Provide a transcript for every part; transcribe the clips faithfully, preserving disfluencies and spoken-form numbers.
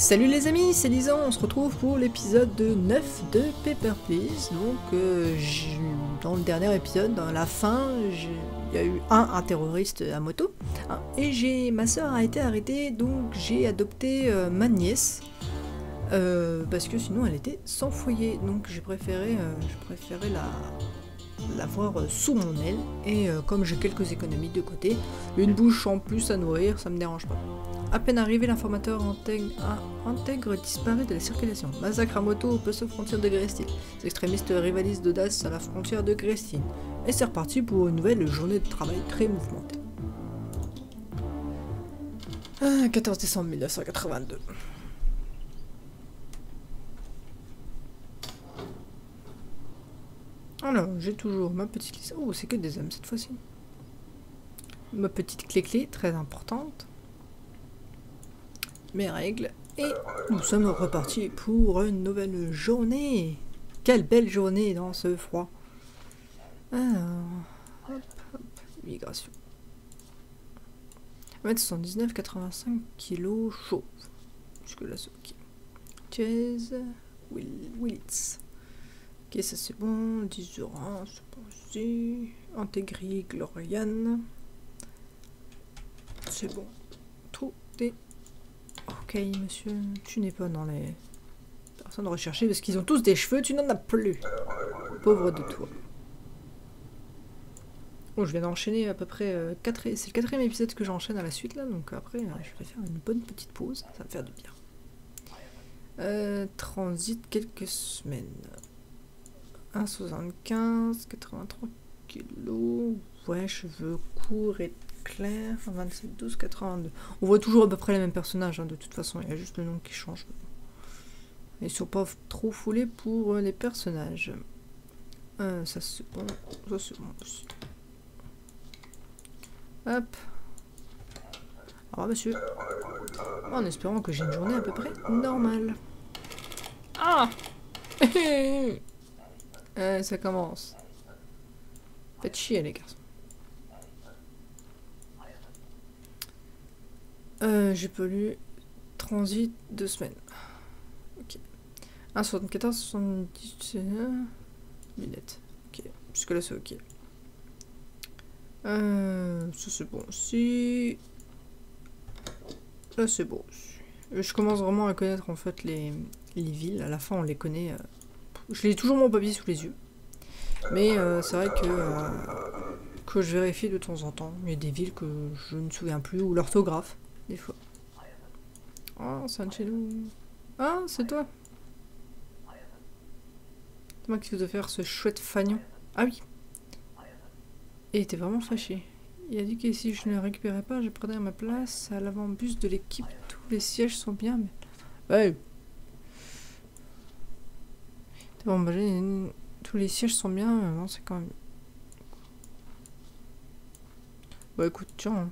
Salut les amis, c'est Lisan, on se retrouve pour l'épisode neuf de Paper Please. Donc euh, dans le dernier épisode, dans la fin, il y a eu un, un terroriste à moto, hein, et j'ai ma soeur a été arrêtée, donc j'ai adopté euh, ma nièce, euh, parce que sinon elle était sans foyer, donc j'ai préféré, euh, j'ai préféré la... l'avoir sous mon aile, et euh, comme j'ai quelques économies de côté, une bouche en plus à nourrir, ça me dérange pas. À peine arrivé, l'informateur intègre, intègre disparu de la circulation. Massacre à moto au poste aux frontières de Grestin. Les extrémistes rivalisent d'audace à la frontière de Grestin. Et c'est reparti pour une nouvelle journée de travail très mouvementée. Ah, quatorze décembre mille neuf cent quatre-vingt-deux. Alors, j'ai toujours ma petite liste. Oh, c'est que des hommes cette fois-ci. Ma petite clé-clé, très importante. Mes règles. Et nous sommes repartis pour une nouvelle journée. Quelle belle journée dans ce froid. Alors, hop, hop, migration. un mètre soixante-dix-neuf, quatre-vingt-cinq kilos chauve. Jusque là, c'est ok. Chase, Will, Willits. Ok, ça c'est bon. dix euros, c'est bon aussi. Intégré, Gloriane. C'est bon. Tout est ok, monsieur. Tu n'es pas dans les personnes recherchées parce qu'ils ont tous des cheveux, tu n'en as plus. Pauvre de toi. Bon, je viens d'enchaîner à peu près euh, quatre... C'est le quatrième épisode que j'enchaîne à la suite là, donc après euh, je vais faire une bonne petite pause, ça va me faire du bien. Euh, transit quelques semaines. un mètre soixante-quinze, quatre-vingt-trois kilos. Ouais, cheveux courts et clairs. vingt-sept, douze, quatre-vingt-deux. On voit toujours à peu près les mêmes personnages, hein, de toute façon, il y a juste le nom qui change. Ils sont pas trop foulés pour euh, les personnages. Euh, ça c'est bon, ça c'est bon aussi. Hop. Au revoir monsieur. En espérant que j'ai une journée à peu près normale. Ah euh, ça commence. Faites chier les garçons. Euh, j'ai pas lu. Transit deux semaines. Ok. un soixante-quatorze, soixante-dix. Lunettes. Ok. Jusque là c'est ok. Euh, ça c'est bon aussi. Là c'est bon aussi. Je commence vraiment à connaître en fait les, les villes. À la fin on les connaît. Euh, je l'ai toujours mon papier sous les yeux. Mais euh, c'est vrai que, euh, que je vérifie de temps en temps. Il y a des villes que je ne me souviens plus. Ou l'orthographe. Des fois. Oh, c'est un de chez nous. Ah, c'est toi. C'est moi qui vous ai faire ce chouette fagnon. Ah oui. Et il était vraiment fâché. Il a dit que si je ne le récupérais pas, je prenais ma place à l'avant-bus de l'équipe. Tous les sièges sont bien, mais... Ouais. Bon, bah, tous les sièges sont bien, mais non, c'est quand même... Bah écoute, tiens.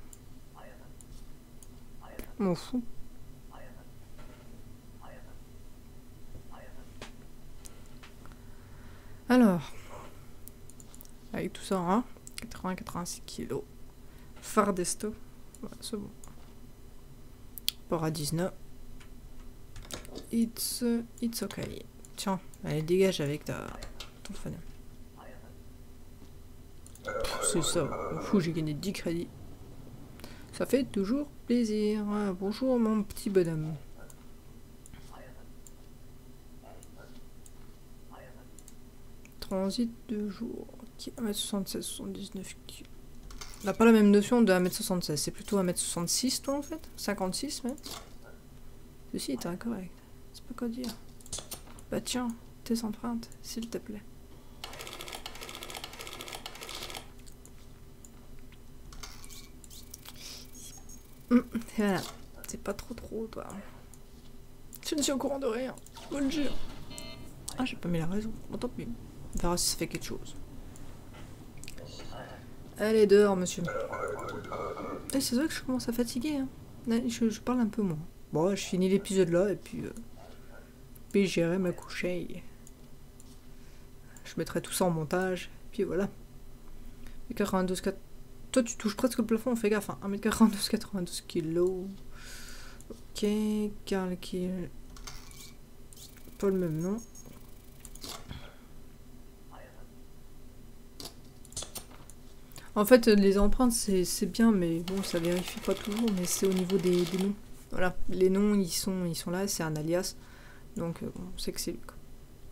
Je m'en fous. Alors, avec tout ça, hein, quatre-vingts à quatre-vingt-six kilos. Fardesto, ouais, c'est bon. Port à dix-neuf. It's, it's okay. Tiens, allez, dégage avec ta, ton fan. C'est ça, fou, j'ai gagné dix crédits. Ça fait toujours plaisir. Ah, bonjour mon petit bonhomme. Transit de jour. Okay, un mètre soixante-seize, soixante-dix-neuf kilos. On n'a pas la même notion de un mètre soixante-seize, c'est plutôt un mètre soixante-six toi en fait. cinquante-six mètres. Ceci est incorrect. C'est pas quoi dire. Bah tiens, tes empreintes, s'il te plaît. Mmh, et voilà. C'est pas trop trop toi. Je ne suis au courant de rien. Je vous le jure. Ah, j'ai pas mis la raison. Bon, tant pis. On verra si ça fait quelque chose. Allez, dehors, monsieur. Eh, c'est vrai que je commence à fatiguer. Hein. Je, je parle un peu moins. Bon, je finis l'épisode là et puis... Euh, puis j'irai me coucher. Je mettrai tout ça en montage. Puis voilà. quatre-vingt-douze, quatre... Toi, tu touches presque le plafond, fais gaffe. Hein. un mètre quatre-vingt-douze, quatre-vingt-douze kilos. Ok, Karl qui... Pas le même nom. En fait, les empreintes, c'est bien, mais bon, ça vérifie pas toujours, mais c'est au niveau des, des noms. Voilà, les noms, ils sont, ils sont là, c'est un alias. Donc, euh, bon, on sait que c'est lui, quoi.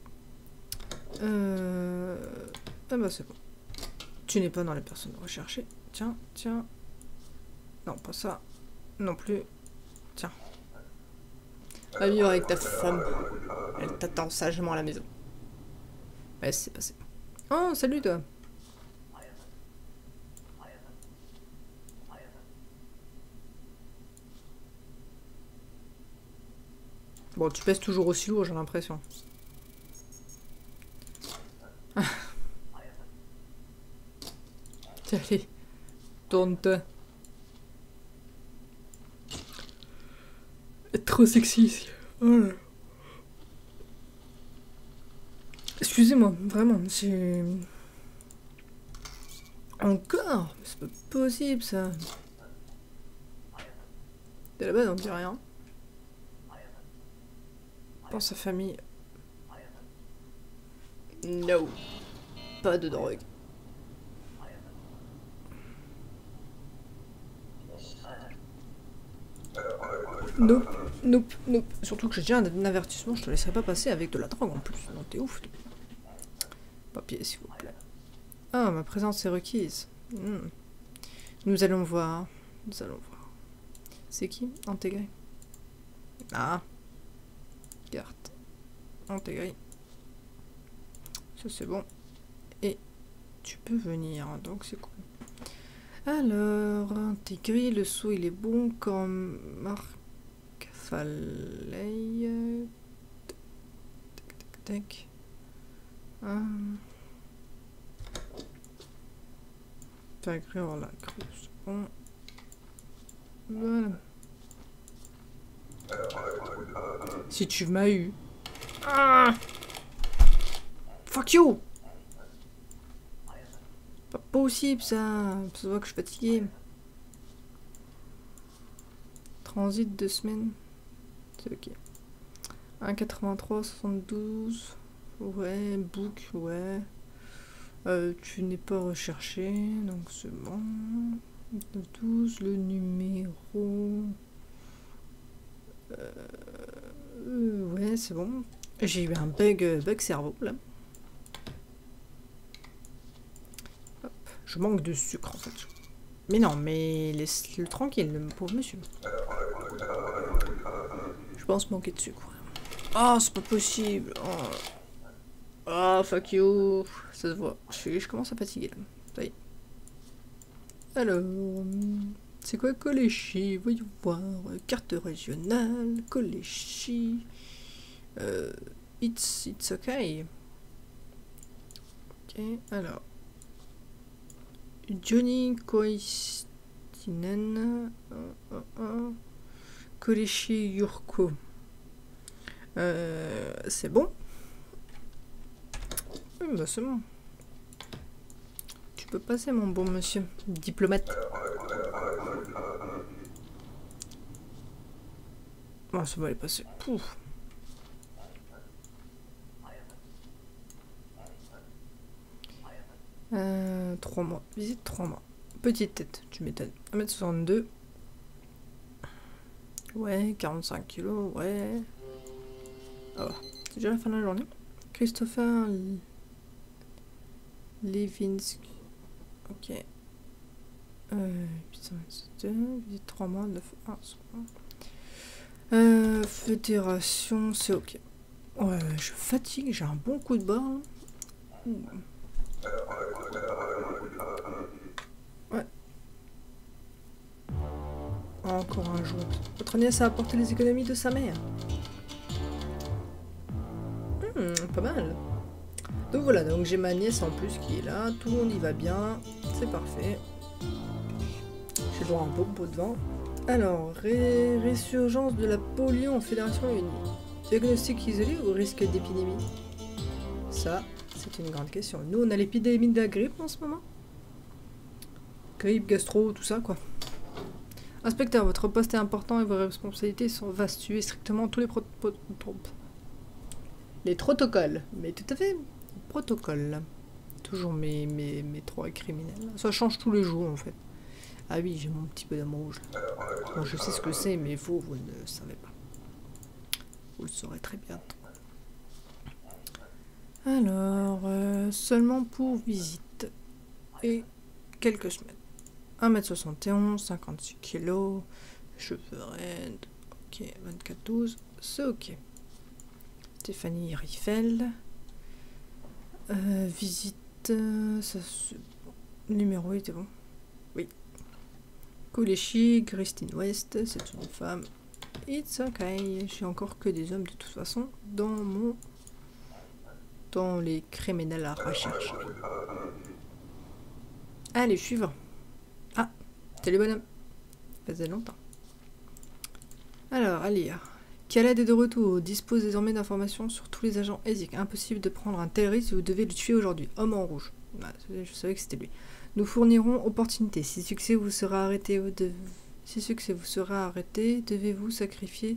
Euh... Ah bah, c'est bon. Tu n'es pas dans les personnes recherchées. Tiens, tiens. Non, pas ça. Non plus. Tiens. Va vivre avec ta femme. Elle t'attend sagement à la maison. Ouais, c'est passé. Oh, salut, toi. Bon, tu pèses toujours aussi lourd, j'ai l'impression. Allez, tourne-toi. Trop sexy ici. Oh là. Excusez-moi, vraiment, c'est... Encore? C'est pas possible, ça. Dès la base, on dit rien. Dans sa famille. No. Pas de drogue. Nope, nope, nope. Surtout que j'ai déjà un avertissement, je te laisserai pas passer avec de la drogue en plus. Non, t'es ouf. Papier, s'il vous plaît. Ah, ma présence est requise. Hmm. Nous allons voir. Nous allons voir. C'est qui? Intégré. Ah. Carte. Intégré. Ça, c'est bon. Et tu peux venir, donc c'est cool. Alors, intégré, le saut, il est bon comme marque. Fallait. Tac, tac, tac. Hum. Intégré hors la crue, c'est bon. Voilà. Si tu m'as eu. Ah. Fuck you! Pas possible ça. Ça se voit que je suis fatiguée. Transit deux semaines. C'est ok. un quatre-vingt-trois soixante-douze. Ouais, book, ouais. Euh, tu n'es pas recherché, donc c'est bon. douze, le numéro. Euh, ouais, c'est bon. J'ai eu un bug, bug cerveau là. Hop. Je manque de sucre en fait. Mais non, mais laisse-le tranquille, le pauvre monsieur. Je pense manquer de sucre. Ah, oh, c'est pas possible. Oh. Ah, oh, fuck you. Ça se voit. Je, je commence à fatiguer là. Ça y est. Alors, c'est quoi Kolechi? Voyons voir. Carte régionale. Kolechi. Euh, it's, it's okay. Ok, alors. Johnny Koistinen. Uh, uh, uh. Kolechi Yurko. Euh, c'est bon. Oui, bah c'est bon. Tu peux passer, mon bon monsieur. Diplomate. Bon, ça va aller passer. Pouf. Euh, trois mois. Visite trois mois. Petite tête, tu m'étonnes. un mètre soixante-deux. Ouais, quarante-cinq kilos, ouais. Oh, c'est déjà la fin de la journée. Christopher Levinsky. Ok. Euh, visite trois mois, neuf. Ah, euh, fédération, c'est ok. Ouais, je fatigue, j'ai un bon coup de barre. Ouais. Encore un jour. Votre nièce a apporté les économies de sa mère. Hmm, pas mal. Donc voilà, donc j'ai ma nièce en plus qui est là. Tout le monde y va bien. C'est parfait. J'ai droit à un beau pot de vin. Alors, ré résurgence de la polio en Fédération Unie. Diagnostic isolé ou risque d'épidémie? Ça, c'est une grande question. Nous, on a l'épidémie de la grippe en ce moment. Grippe, gastro, tout ça, quoi. Inspecteur, votre poste est important et vos responsabilités sont vastes. Suivez strictement tous les pro pro pro les protocoles. Mais tout à fait, protocole. Toujours mes, mes, mes trois criminels. Ça change tous les jours en fait. Ah oui, j'ai mon petit bonhomme rouge. Bon, je sais ce que c'est, mais vous, vous ne savez pas. Vous le saurez très bientôt. Alors, euh, seulement pour visite. Et quelques semaines. un mètre soixante et onze, cinquante-six kilos, cheveux raides, ok, vingt-quatre douze, c'est ok. Stéphanie Riffel. Euh, visite, euh, ça se... Numéro était bon. Oui. Kuleshi, Christine West, c'est une femme. It's ok, j'ai encore que des hommes de toute façon dans mon... dans les criminels à recherche. Allez, suivant. Ah, salut bonhomme. Ça faisait longtemps. Alors, à lire. Khaled est de retour. Dispose désormais d'informations sur tous les agents ESIC. Impossible de prendre un tel risque, vous devez le tuer aujourd'hui. Homme en rouge. Ah, je savais que c'était lui. Nous fournirons opportunité. Si succès vous sera arrêté, vous devez... si succès vous sera arrêté, devez-vous sacrifier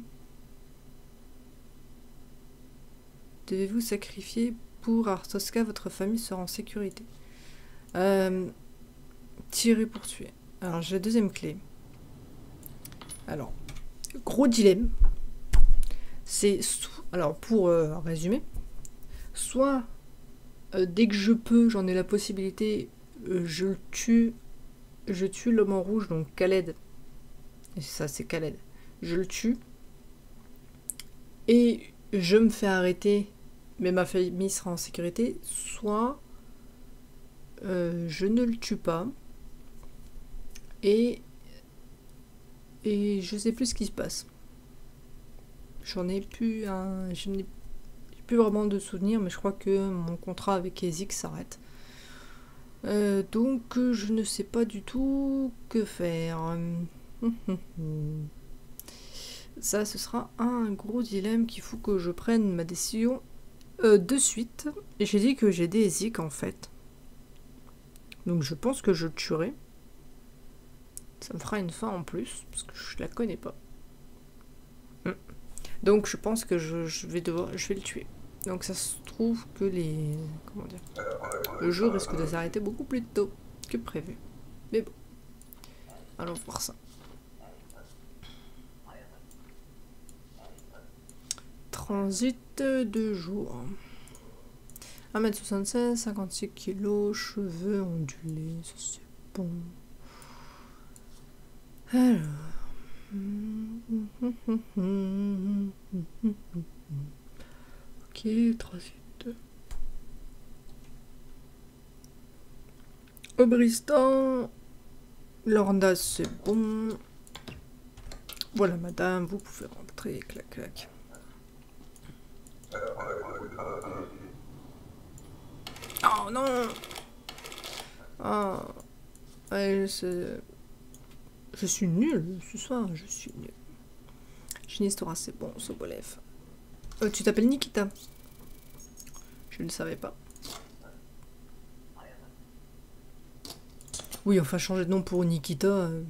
Devez-vous sacrifier pour Arstoska, votre famille sera en sécurité. Euh... Tirer pour tuer. Alors, j'ai la deuxième clé. Alors, gros dilemme. C'est... Alors, pour euh, résumer, soit, euh, dès que je peux, j'en ai la possibilité, euh, je le tue, je tue l'homme en rouge, donc Khaled. Et ça, c'est Khaled. Je le tue. Et je me fais arrêter, mais ma famille sera en sécurité. Soit, euh, je ne le tue pas. Et, et je sais plus ce qui se passe. J'en ai plus un, je n'ai plus vraiment de souvenirs, mais je crois que mon contrat avec ESIC s'arrête. Euh, donc je ne sais pas du tout que faire. Ça, ce sera un gros dilemme qu'il faut que je prenne ma décision euh, de suite. Et j'ai dit que j'ai des ESIC en fait. Donc je pense que je le tuerai. Ça me fera une fin en plus, parce que je la connais pas. Mm. Donc je pense que je, je vais devoir, je vais le tuer. Donc ça se trouve que les... Comment dire, le jeu risque de s'arrêter beaucoup plus tôt que prévu. Mais bon. Allons voir ça. Transit de jour. un mètre soixante-seize, cinquante-six kilos, cheveux ondulés, ça c'est bon. Alors. Ok, transit. Aubristan. Lorna, c'est bon. Voilà, madame, vous pouvez rentrer. Clac, clac. Oh non! Oh. Ouais, je, je suis nulle ce soir, je suis nulle. J'ai une histoire assez bon, Sobolev. Euh, tu t'appelles Nikita? Je ne le savais pas. Oui, enfin, changer de nom pour Nikita. Euh...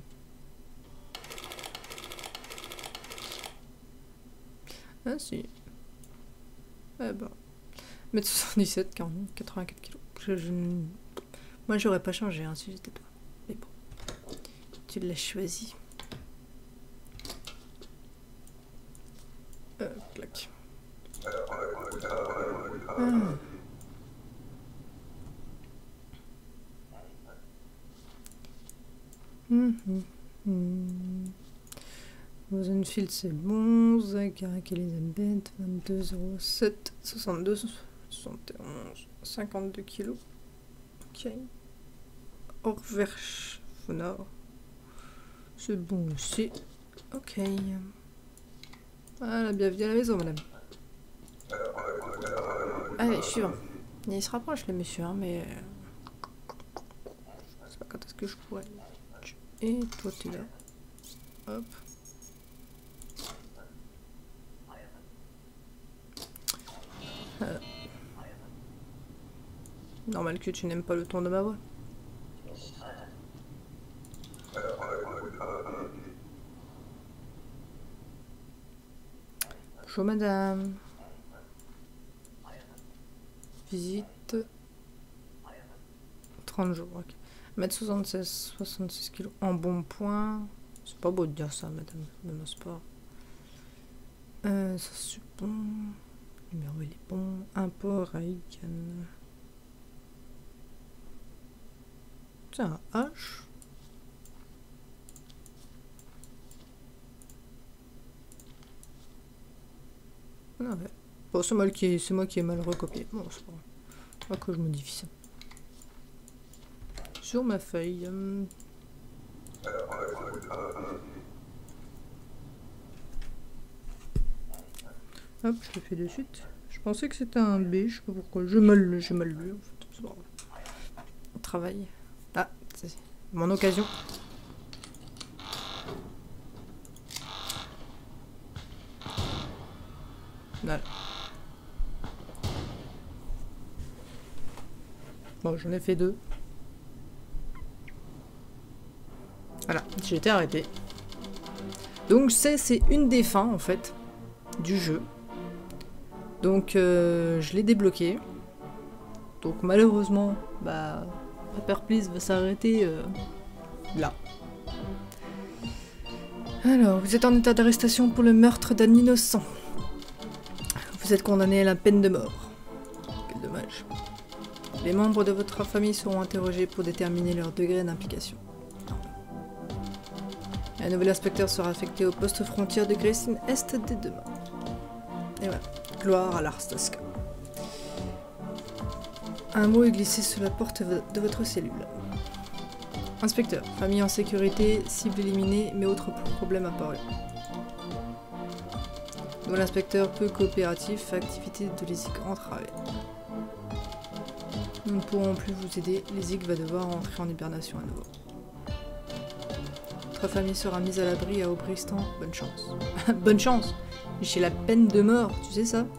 Ah, si. Eh ben. un mètre soixante-dix-sept, quarante, quatre-vingt-quatre kilos. Je, je... Moi, j'aurais pas changé hein, si j'étais toi. Mais bon. Tu l'as choisi. Euh, clac. Ah. Hum, hum, hum. Rosenfield, c'est bon. Zachary Elizabeth, vingt-deux zéro sept, soixante-deux, soixante et onze, cinquante-deux kilos. Ok. Orverch, Fonor. C'est bon aussi. Ok. Voilà, bienvenue à la maison, madame. Allez, suivant. Il se rapproche, le monsieur, hein, mais... Je sais pas quand est-ce que je pourrais... Et toi, t'es là. Hop. Euh. Normal que tu n'aimes pas le ton de ma voix. Bonjour madame. Visite. trente jours, ok. un mètre soixante-seize, soixante-six kilos. En bon point. C'est pas beau de dire ça, madame. Mais non, c'est pas. Euh, ça c'est bon. Numéro il est bon. Import Aiken. C'est un H. Ah ouais. Bon, c'est moi qui c'est moi qui ai mal recopié. Bon, c'est pas grave. Pas que je modifie ça. Sur ma feuille. Euh... Hop, je le fais de suite. Je pensais que c'était un B, je sais pas pourquoi. J'ai mal, j'ai mal lu en fait. C'est pas grave. On travaille. Ah, c'est mon occasion. Voilà. Bon, j'en ai fait deux. Voilà, j'ai été arrêté. Donc c'est une des fins en fait du jeu. Donc euh, je l'ai débloqué. Donc malheureusement, bah, Paper Please va s'arrêter euh, là. Alors, vous êtes en état d'arrestation pour le meurtre d'un innocent. Vous êtes condamné à la peine de mort. Quel dommage. Les membres de votre famille seront interrogés pour déterminer leur degré d'implication. Un nouvel inspecteur sera affecté au poste frontière de Grayson Est dès demain. Et voilà. Gloire à Lars Tosca. Un mot est glissé sur la porte de votre cellule. Inspecteur, famille en sécurité, cible éliminée, mais autres problèmes apparus. Nouvel inspecteur peu coopératif, activité de l'E S I C entravée. Nous ne pourrons plus vous aider, l'E S I C va devoir entrer en hibernation à nouveau. Votre famille sera mise à l'abri à Aubristan, bonne chance. Bonne chance! J'ai la peine de mort, tu sais ça?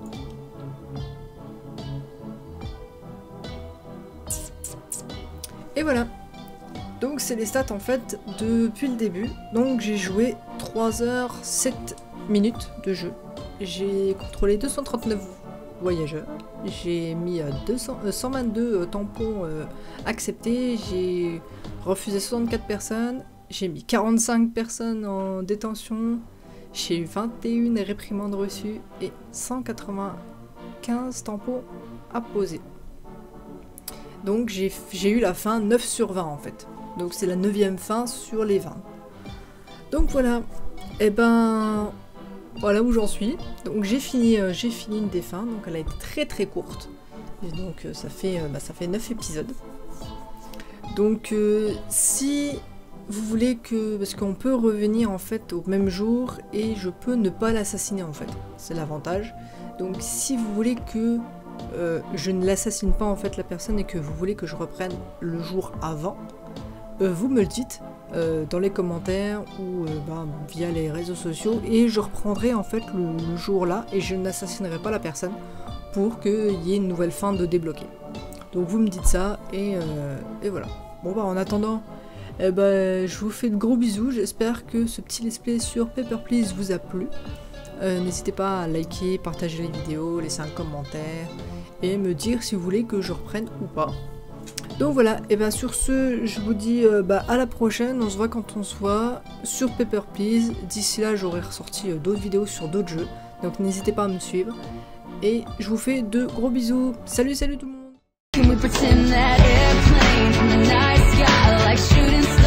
Et voilà. Donc c'est les stats en fait depuis le début. Donc j'ai joué trois heures sept minutes de jeu. J'ai contrôlé deux cent trente-neuf voyageurs. J'ai mis deux cents, euh, cent vingt-deux tampons euh, acceptés. J'ai refusé soixante-quatre personnes. J'ai mis quarante-cinq personnes en détention. J'ai eu vingt et une réprimandes reçues et cent quatre-vingt-quinze tampons à poser. Donc j'ai eu la fin neuf sur vingt en fait. Donc c'est la neuvième fin sur les vingt. Donc voilà. Et ben voilà où j'en suis. Donc j'ai fini, euh, j'ai fini une des fins. Donc elle a été très très courte. Et donc euh, ça fait euh, bah, ça fait neuf épisodes. Donc euh, si vous voulez que... Parce qu'on peut revenir en fait au même jour et je peux ne pas l'assassiner en fait. C'est l'avantage. Donc si vous voulez que euh, je ne l'assassine pas en fait la personne et que vous voulez que je reprenne le jour avant, euh, vous me le dites euh, dans les commentaires ou euh, bah, via les réseaux sociaux et je reprendrai en fait le, le jour là et je n'assassinerai pas la personne pour qu'il y ait une nouvelle fin de débloquer. Donc vous me dites ça et, euh, et voilà. Bon bah en attendant... Eh ben, je vous fais de gros bisous, j'espère que ce petit let's play sur Paper Please vous a plu. Euh, N'hésitez pas à liker, partager les vidéos, laisser un commentaire et me dire si vous voulez que je reprenne ou pas. Donc voilà, et ben sur ce, je vous dis euh, bah, à la prochaine, on se voit quand on se voit sur Paper Please. D'ici là, j'aurai ressorti euh, d'autres vidéos sur d'autres jeux, donc n'hésitez pas à me suivre. Et je vous fais de gros bisous, salut salut tout le monde. Can we pretend that airplane from the night sky like shooting stars?